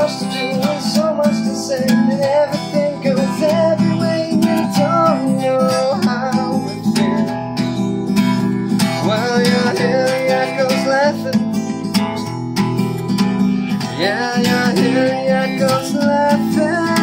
much to do and so much to say, and everything goes every way and you don't know how it feels. While you're hearing echoes laughing, yeah, you're hearing echoes laughing.